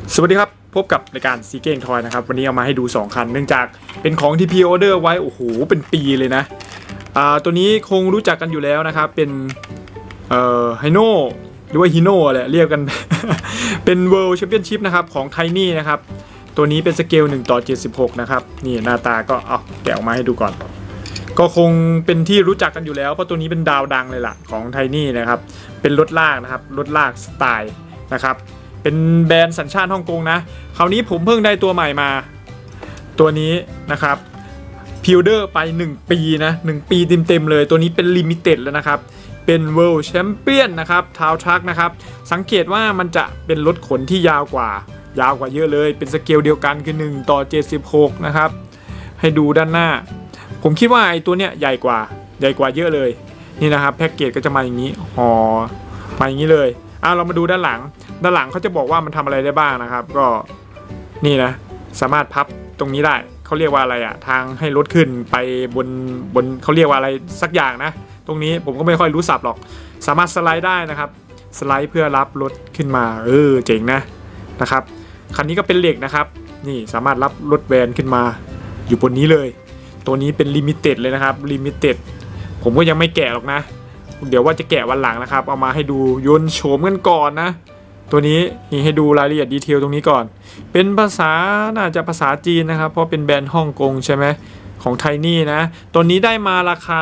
สวัสดีครับพบกับรายการซีเก้งทอยนะครับวันนี้เอามาให้ดู2คันเนื่องจากเป็นของที่พรีออเดอร์ไว้โอ้โหเป็นปีเลยนะตัวนี้คงรู้จักกันอยู่แล้วนะครับเป็นไฮโน่หรือว่าฮีโน่อะไรเรียกกัน เป็น World Championship นะครับของไทนี่นะครับตัวนี้เป็นสเกล1:76นะครับนี่หน้าตาก็เอาแกะออกมาให้ดูก่อนก็คงเป็นที่รู้จักกันอยู่แล้วเพราะตัวนี้เป็นดาวดังเลยล่ะของไทนี่นะครับเป็นรถลากนะครับรถลากสไตล์นะครับเป็นแบรนด์สัญชาติฮ่องกงนะคราวนี้ผมเพิ่งได้ตัวใหม่มาตัวนี้นะครับพิลเดอร์ไป1ปีนะ1ปีเต็มๆเลยตัวนี้เป็นลิมิเต็ดแล้วนะครับเป็น World Champion นะครับทาวทรัคนะครับสังเกตว่ามันจะเป็นรถขนที่ยาวกว่าเยอะเลยเป็นสเกลเดียวกันคือ1:76นะครับให้ดูด้านหน้าผมคิดว่าไอ้ตัวเนี้ยใหญ่กว่าเยอะเลยนี่นะครับแพ็กเกจก็จะมาอย่างนี้ห่อมาอย่างนี้เลยเรามาดูด้านหลังเขาจะบอกว่ามันทำอะไรได้บ้างนะครับก็นี่นะสามารถพับตรงนี้ได้เขาเรียกว่าอะไรทางให้รถขึ้นไปบนเขาเรียกว่าอะไรสักอย่างนะตรงนี้ผมก็ไม่ค่อยรู้ศัพท์หรอกสามารถสไลด์ได้นะครับสไลด์เพื่อรับรถขึ้นมาเจ๋งนะครับคันนี้ก็เป็นเหล็กนะครับนี่สามารถรับรถแวนขึ้นมาอยู่บนนี้เลยตัวนี้เป็นลิมิเต็ดเลยนะครับลิมิเต็ดผมก็ยังไม่แกะหรอกนะเดี๋ยวว่าจะแกะวันหลังนะครับเอามาให้ดูยนต์โฉมกันก่อนนะตัวนี้นี่ให้ดูรายละเอียดดีเทลตรงนี้ก่อนเป็นภาษาน่าจะภาษาจีนนะครับเพราะเป็นแบรนด์ฮ่องกงใช่ไหมของไทนี่นะตัวนี้ได้มาราคา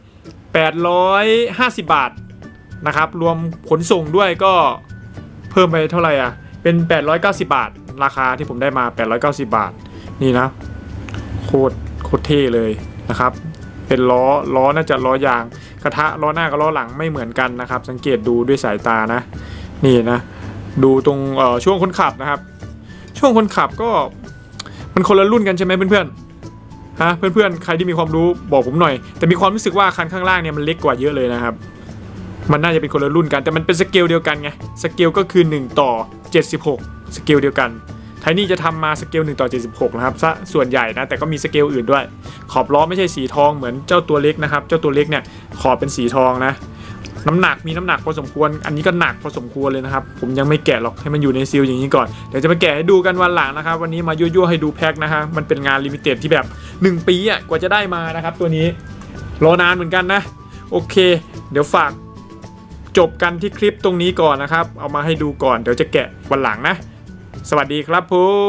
850 บาทนะครับรวมขนส่งด้วยก็เพิ่มไปเท่าไหร่เป็น890 บาทราคาที่ผมได้มา890 บาทนี่นะโคตรเท่เลยนะครับเป็นล้อน่าจะล้อยางกระทะล้อหน้ากับล้อหลังไม่เหมือนกันนะครับสังเกตดูด้วยสายตานะนี่นะดูตรงช่วงคนขับนะครับช่วงคนขับก็มันคนละรุ่นกันใช่ไหมเพื่อนๆเพื่อนๆใครที่มีความรู้บอกผมหน่อยแต่มีความรู้สึกว่าคันข้างล่างเนี่ยมันเล็กกว่าเยอะเลยนะครับมันน่าจะเป็นคนละรุ่นกันแต่มันเป็นสเกลเดียวกันไงสเกลก็คือ1:76สเกลเดียวกันไทนี่จะทำมาสเกล1:76นะครับซะส่วนใหญ่นะแต่ก็มีสเกลอื่นด้วยขอบล้อไม่ใช่สีทองเหมือนเจ้าตัวเล็กนะครับเจ้าตัวเล็กเนี่ยขอบเป็นสีทองนะน้ำหนักมีน้ำหนักพอสมควรอันนี้ก็หนักพอสมควรเลยนะครับผมยังไม่แกะหรอกให้มันอยู่ในซีลอย่างนี้ก่อนเดี๋ยวจะมาแกะให้ดูกันวันหลังนะครับวันนี้มายั่วๆให้ดูแพ็คนะฮะมันเป็นงานลิมิเต็ดที่แบบ1ปีกว่าจะได้มานะครับตัวนี้รอนานเหมือนกันนะโอเคเดี๋ยวฝากจบกันที่คลิปตรงนี้ก่อนนะครับเอามาให้ดูก่อนเดี๋ยวจะแกะวันหลังนะสวัสดีครับผม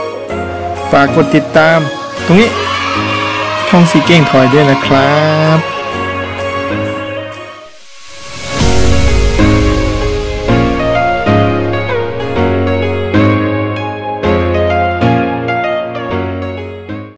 ฝากกดติดตามตรงนี้ช่องซีเก้งทอยด้วยนะครับ